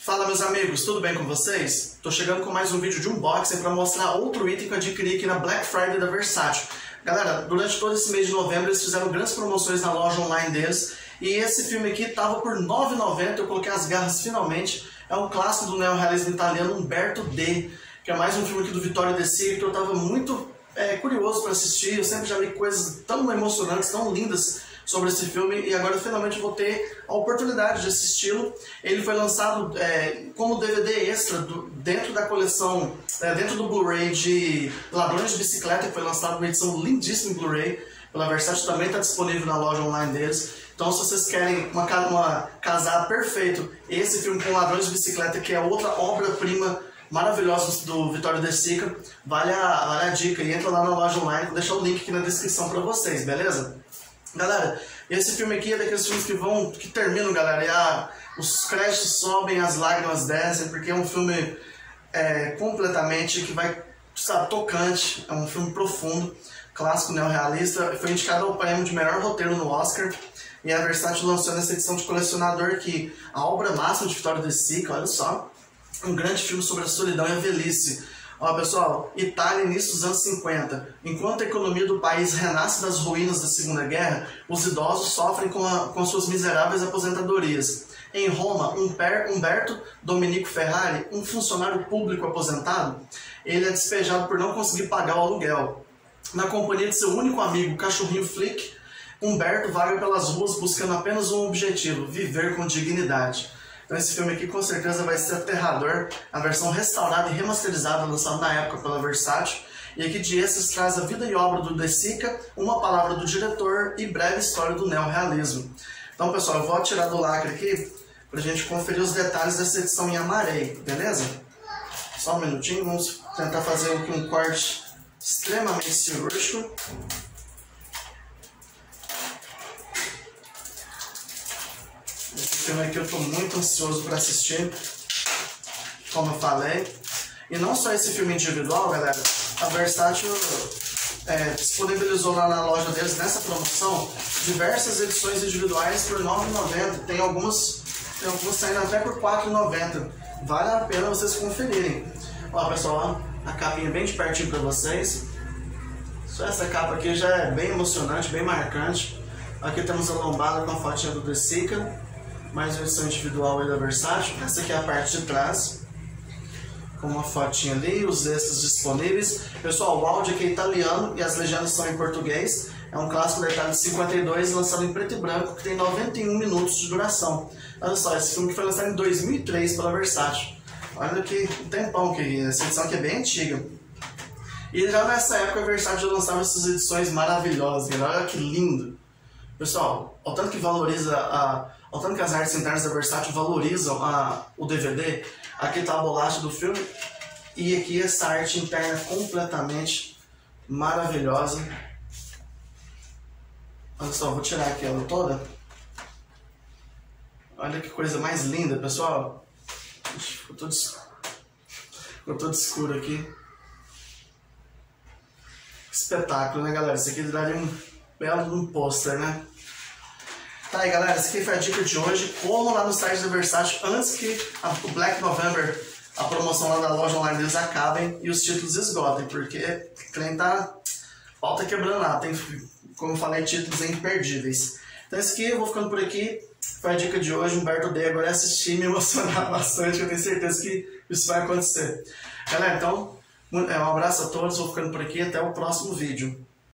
Fala meus amigos, tudo bem com vocês? Tô chegando com mais um vídeo de unboxing para mostrar outro item que eu adquiri aqui na Black Friday da Versátil. Galera, durante todo esse mês de novembro eles fizeram grandes promoções na loja online deles e esse filme aqui tava por R$ 9,90, eu coloquei as garras finalmente. É um clássico do neorrealismo italiano, Umberto D, que é mais um filme aqui do Vittorio De Sica que eu tava muito curioso para assistir. Eu sempre já vi coisas tão emocionantes, tão lindas sobre esse filme e agora finalmente vou ter a oportunidade de assisti-lo. Ele foi lançado como DVD extra dentro da coleção, dentro do Blu-ray de Ladrões de Bicicleta, que foi lançado uma edição lindíssima em Blu-ray pela Versátil, também está disponível na loja online deles. Então se vocês querem casar perfeito esse filme com Ladrões de Bicicleta, que é outra obra-prima maravilhosa do Vittorio De Sica, vale a dica e entra lá na loja online, vou deixar o link aqui na descrição para vocês, beleza? Galera, esse filme aqui é daqueles filmes que terminam, galera, e os créditos sobem, as lágrimas descem, porque é um filme completamente que vai, sabe, tocante, é um filme profundo, clássico neorrealista, foi indicado ao prêmio de melhor roteiro no Oscar, e a Versátil lançou nessa edição de colecionador aqui a obra máxima de Vittorio De Sica, olha só, um grande filme sobre a solidão e a velhice. Ó, pessoal, Itália, início dos anos 50. Enquanto a economia do país renasce das ruínas da Segunda Guerra, os idosos sofrem com suas miseráveis aposentadorias. Em Roma, Umberto Domenico Ferrari, um funcionário público aposentado, ele é despejado por não conseguir pagar o aluguel. Na companhia de seu único amigo, o cachorrinho Flick, Umberto vaga pelas ruas buscando apenas um objetivo: viver com dignidade. Então esse filme aqui com certeza vai ser aterrador, a versão restaurada e remasterizada lançada na época pela Versátil. E aqui de extras traz a vida e obra do De Sica, uma palavra do diretor e breve história do neorrealismo. Então pessoal, eu vou tirar do lacre aqui pra gente conferir os detalhes dessa edição em amarelo, beleza? Só um minutinho, vamos tentar fazer aqui um corte extremamente cirúrgico. Esse filme aqui eu estou muito ansioso para assistir, como eu falei. E não só esse filme individual, galera, a Versátil disponibilizou lá na loja deles, nessa promoção, diversas edições individuais por R$ 9,90. Tem algumas saindo até por R$ 4,90. Vale a pena vocês conferirem. Ó, pessoal, ó, a capinha bem de pertinho para vocês. Só essa capa aqui já é bem emocionante, bem marcante. Aqui temos a lombada com a fotinha do De Sica. Mais uma edição individual aí da Versátil. Essa aqui é a parte de trás, com uma fotinha ali, os extras disponíveis. Pessoal, o áudio aqui é italiano e as legendas são em português. É um clássico datado de 52, lançado em preto e branco, que tem 91 minutos de duração. Olha só, esse filme que foi lançado em 2003 pela Versátil. Olha que tempão, que essa edição aqui é bem antiga. E já nessa época a Versátil já lançava essas edições maravilhosas, galera. Olha que lindo. Pessoal, ao tanto que ao tanto que as artes internas da Versátil valorizam o DVD, aqui está a bolacha do filme e aqui essa arte interna completamente maravilhosa. Olha só, vou tirar aqui ela toda. Olha que coisa mais linda, pessoal. Ficou todo escuro aqui. Espetáculo, né, galera? Isso aqui daria um belo pôster, né? Tá aí, galera, essa aqui foi a dica de hoje. Corram lá no site da Versátil antes que o Black November, a promoção lá da loja online deles, acabem e os títulos esgotem, porque o trem tá falta quebrando lá. Tem, como eu falei, títulos imperdíveis. Então esse aqui, eu vou ficando por aqui. Foi a dica de hoje. Umberto D. Agora é assistir e me emocionar bastante, eu tenho certeza que isso vai acontecer. Galera, então, um abraço a todos, vou ficando por aqui, até o próximo vídeo.